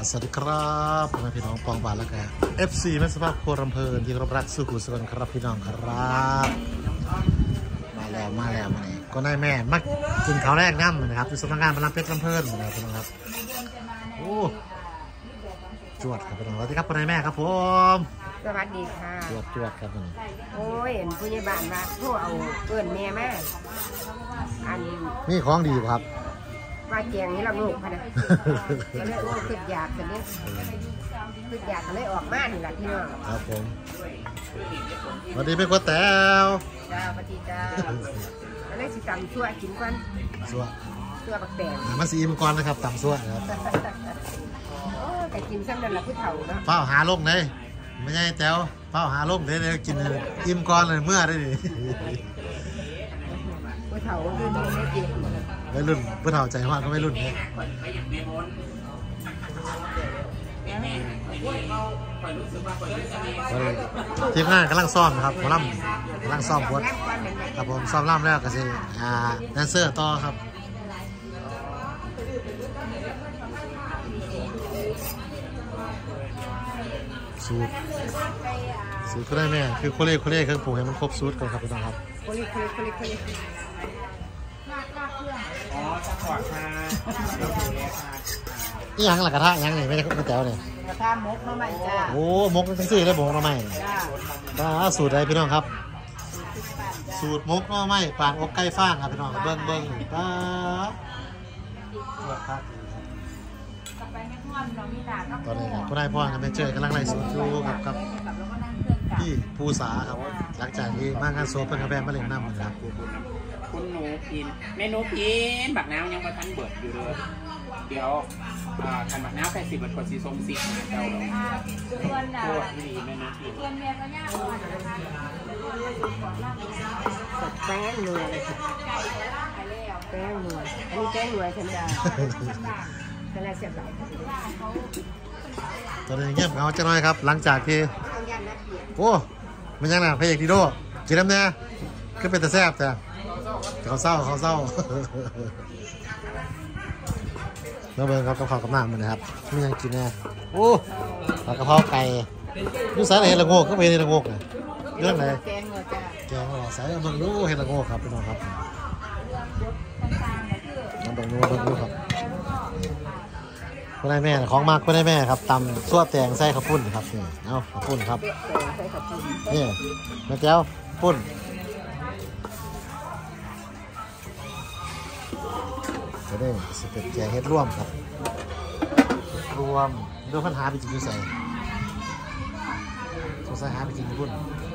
สวัสดีครับพ่อแม่พี่น้องปองบานแล้วกัน FC แม่สภาพโครำเพลินที่รักสุขุสกลครับพี่น้องครับมาแล้วมาเนี่ยก็นายแม่มักกินข้าวแรกน้ำนะครับที่สำนักงานพลังเพชรลำเพลินนะครับพี่น้องครับโอ้จวดครับพี่น้องสวัสดีครับพ่อนายแม่ครับผมสวัสดีค่ะจวดครับพี่น้องโอ้ยเห็นผู้ใหญ่บ้านว่าโทรเอาเอิ้นแม่มาอันนี่ของดีครับว่าแจงนี่ละลูกพะนะก็เลยโอ้ขึ้นอยากกันเนี่ยขึ้นอยากกันเลยออกมานี่แหละพี่น้องครับผมสวัสดีพี่ก๋วยเตี๋ยวจ้าสวัสดีจ้าก็เลยสิตำชั่วกินก่อนชั่วบักแตงมาซีมก่อนนะครับตำชั่วครับโอ้แต่กินซ้ำนั่นแหละผู้เฒ่าเนาะเป้าหาลงเลยไม่ใช่แต้วเป้าหาลงเดี๋ยวกินอิ่มก่อนเลยเมื่อได้ดิผู้เฒ่ารุ่นนี้ไม่กินไม่รุ่นผู้เฒ่าใจว่าก็ไม่รุ่นเนี่ยทีมงานกำลังซ้อมนะครับหมอลำกำลังซ้อมบทครับผมซ้อมล่ำแล้วก็สิแดนเซอร์ต่อครับสูตรก็ได้แม่คือโคเล่เครื่องปรุงให้มันครบสูตรก่อนครับพี่น้องครับโคเล่อ๋อจะขวดค่ะนี่ยังหลักกระทะยังนี่ไม่ใช่ก๋วยเตี๋ยวเนี่ยกระทะมกมาใหม่จ้าโอ้มกทั้งสี่เลยมกมาใหม่จ้าสูตรอะไรพี่น้องครับสูตรมกมาใหม่ปางอกไก่ฟ้างครับพี่น้องเบิ้งป้าตอนนี้ครับผู้นายพ่อกับแม่เจอกำลังไล่สดอยู่กับพี่ภูษาครับหลังจากที่มางานโซเพิ่งกระแบมาเล่นน้ำเหมือนกันคุณหนูพินเมนูพินบักน้ำยังมาทันเบิดอยู่เลยเดี๋ยวขันบักน้ำ80บาทกว่าสีส้มสีเจ้าเราโคตรดีเมนูพินแป้งนัวเลยแป้งนัวอันนี้แป้งนัวใช่ไหมเป็นอะไรเสียบตอนนี้เงียบเหงาจะน้อยครับหลังจากที่โอ้มันยังไงพระเอกดีโดกินน้ำเนี่ยขึ้นเป็นตะแซ่บแต่เขาเศร้าแล้วเบิ้งครับกะเพรากับน้ำมันนะครับไม่ยังกินแน่โอ้กะเพราไก่ยูสายอะไรเห็ดละโงกก็เป็นเห็ดละโงกเลยเรื่องไหนแกงเหรอสายเบิ้งดูเห็ดละโงกครับพี่น้องครับเบิ้งดูครับคุณนายแม่ของมากคุณนายแม่ครับตำซั่วแตงไส้ข้าวปุ้นครับนี่เอาข้าวปุ้นครับนี่แม่แก้วปุ้นจะได้สเต็ปแกงเฮ็ดร่วมครับรวมด้วยปัญหาไปกินด้วยใส่สงสัยหาไปกินปุ้น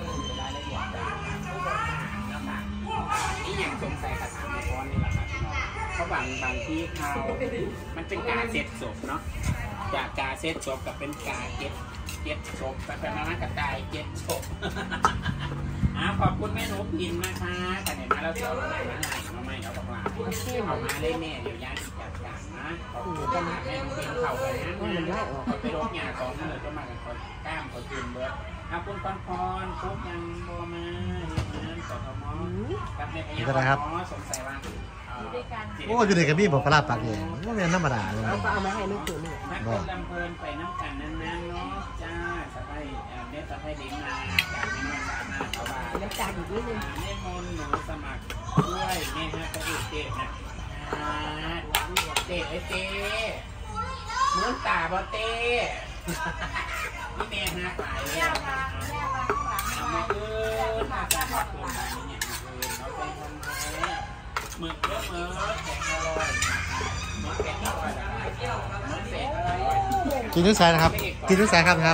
นี่อย่างสงสัยกระถางก้อนนี่แหละครับเพราะบางที่เขามันเป็นกาเซ็ตศพเนาะจากกาเซ็ตศพกับเป็นกาเก็ตศพแต่มากับกายเก็ตศพขอบคุณแม่หนูพินนะคะแต่เนี่ยมาแล้วเดี๋ยวเราได้มาใหม่เราบอกว่าเอามาได้แม่เดี๋ยวย่าจัดการนะขอบคุณกันแม่หนูพินเข่าไปนะเขาไปรถงาน2 มื้อก็มากันคนกล้ามคนตื่นเบิร์ดคุณพรปุ๊บยังโบมาสทมกับในพยาบาลสงสัยว่าโอ้อยู่ในกระบี่บอกปลาปากเองไม่เป็นธรรมดาเลยเอามาให้ลูกถือนี่นักคนลำเพลินไปน้ำกันนั้นเนาะจ้าสะพายเด็กสะพายเด็กมาจากที่นอนสาหน้าเขาบ้านแล้วจากอีกนิดนึงแม่มนหนูสมัครด้วยแม่ฮะกระดิ่งเด็กนะเด็กไอ้เต้เหมือนตาบอเต้นี่แม่ฮะขายเลยมาเกินมาจากเกินเนี่ยเขาเป็นคนไทยหมึกเยอะแข็งอร่อยหมึกแข็งอร่อยหมึกเศษอร่อยกินทุกสายนะครับกินทุกสายครับฮะ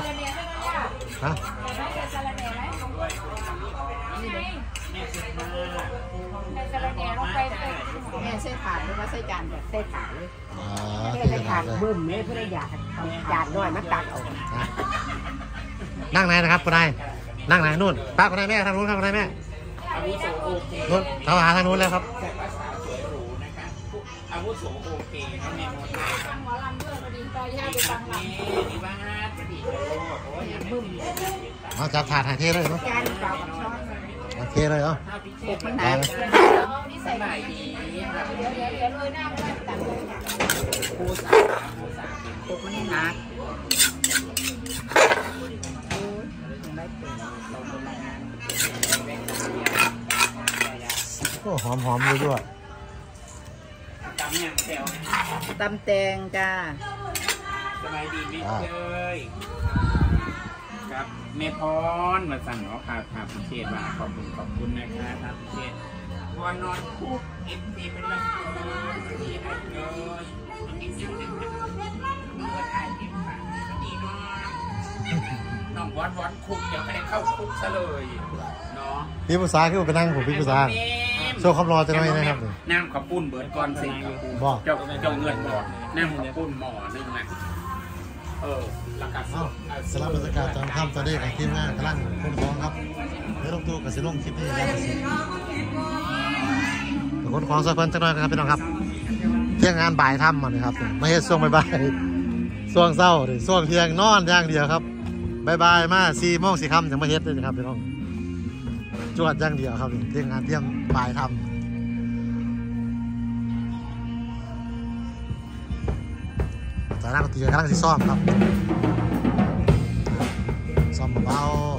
แม่ใส่ถาดหรือว่าใส่จานแบบใส่ถาดเลยใส่ถาดเบิ่มแม่เพื่ออยากจานน้อยมาตักเอานั่งไหนนะครับคุณนายนั่งไหนนู่นป้าคุณนายแม่ทางนู้นครับคุณนายแม่อาวุโสโอเคนู่นเราหาทางนู้นแล้วครับแต่ภาษาสวยหรูนะคะอาวุโสโอเคให้แม่หมดเลยหมอลำด้วยพอดีไปย่าไปฟังหลังดีบ้านพอดีโอ้ยบึ้มมาจับถาดถ่ายเทเลยเนาะโอเคเลยเหรอได้สบายดีเดี๋ยวเลยหน้าตัดเลยผู้สาวเป็นตกมันให้หนักได้เป็นโอ้หอมเลยด้วยตำอย่างแถวตำแตงจ้าสบายดีมิเลยครับเมพรมาสั่งเนาะค่ะทางพิเศษว่าขอบคุณนะคะทางพิเศษวันนอนคุกเอ็มซีเป็นลำพูนดีให้เลยเมื่อถ่ายเก็บผ่านดีเนาะน้องวันคุกเดี๋ยวไม่ได้เข้าคุกซะเลยเนาะพี่ภาษาคือไปนั่งผมพี่ภาษาโชว์คำรอจะหน่อยนะครับน้ำขับปุ้นเบิร์ดก่อนสิเจ้าเงินบ่น้ำขับปุ้นหม้อนึงนะราคาสลับบรรยากาศตอนค่ำตอนนี้กับทีมงานกำลังคุ้มครองครับเดี๋ยวลงตู้กับสิลงคลิปนี้แล้วสิคนของสะพานจังหน่อยครับพี่น้องครับเที่ยงงานบ่ายทำมาเลยครับไม่ใช่ช่วงบ่ายช่วงเศร้าช่วงเที่ยงนอนอย่างเดียวครับบ่ายมา4 โมง4 ค่ำถึงมาเฮ็ดเลยครับพี่น้องจวดอย่างเดียวครับเที่ยงงานเที่ยงบ่ายทำจากนั้นก็ตีกันกำลังที่ซ่อมครับซ่อมเบา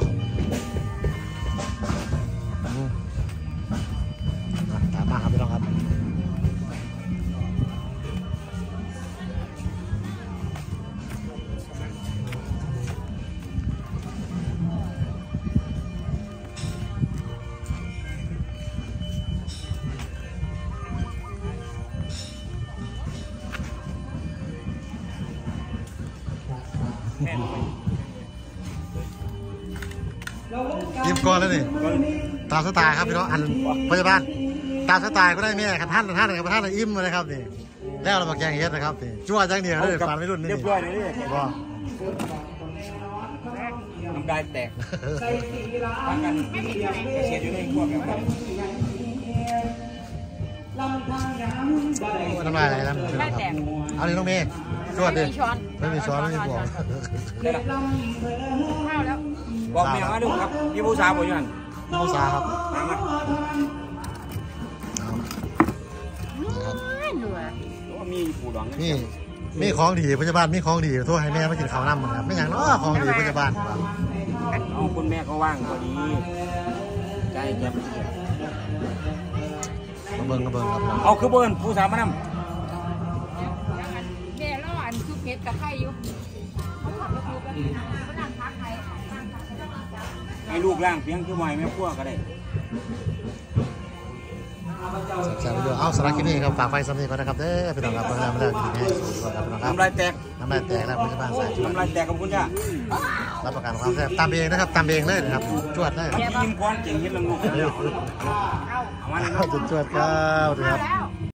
ตามมาครับพี่น้องครับยิ้มก่อนแล้วนี่ตามสไตล์ครับพี่น้องอันพยาบาลตามสไตล์ก็ได้แม่ขันท่านกับท่านอิ่มเลยครับนี่แล้วเรามาแกงเฮ็ดนะครับนี่ชั่วจังเดียวเลยฝันไม่รุ่นนี่เรียบร้อยเลยบ่น้ำได้แตกทางกันเสียอยู่ในพวกแบบน้ำลายอะไรนะเอาเลยน้องเมย์ชวดดิไม่มีช้อนไม่มีบวงข้าวแล้วบอกเมียมาดูครับพี่ผู้สาวบอกยังผู้สาวครับมาหนัวมีผู้ดองนี่มีของดีพยาบาลมีของดีโทษให้แม่มากินข้าวน้ำมันครับไม่อย่างน้อของดีพยาบาลเอาคุณแม่ก็ว่างพอดีใจแจ่มเบิ่งครับเอาคือเบิ่งผู้สาวมานำแม่ล่ออันคือเพชรกับไข่อยู่ให้ลูกล่างเพียงคือไม่แม่พัวก็ได้แซ่บๆเดี๋ยวเอาสาระคลิปนี้ครับฝากไฟซ้ำนี้ก่อนนะครับเด้อพี่น้องครับมาแล้วกินให้สุดครับพี่น้องครับน้ำลายแตกแล้วพยาบาลสายน้ำลายแตกกับคุณจ้ารับประกันความแซ่บตามเองนะครับตามเองเลยนะครับจวดเลยยิ้มควันเก่งเห็นละงูจวดครับ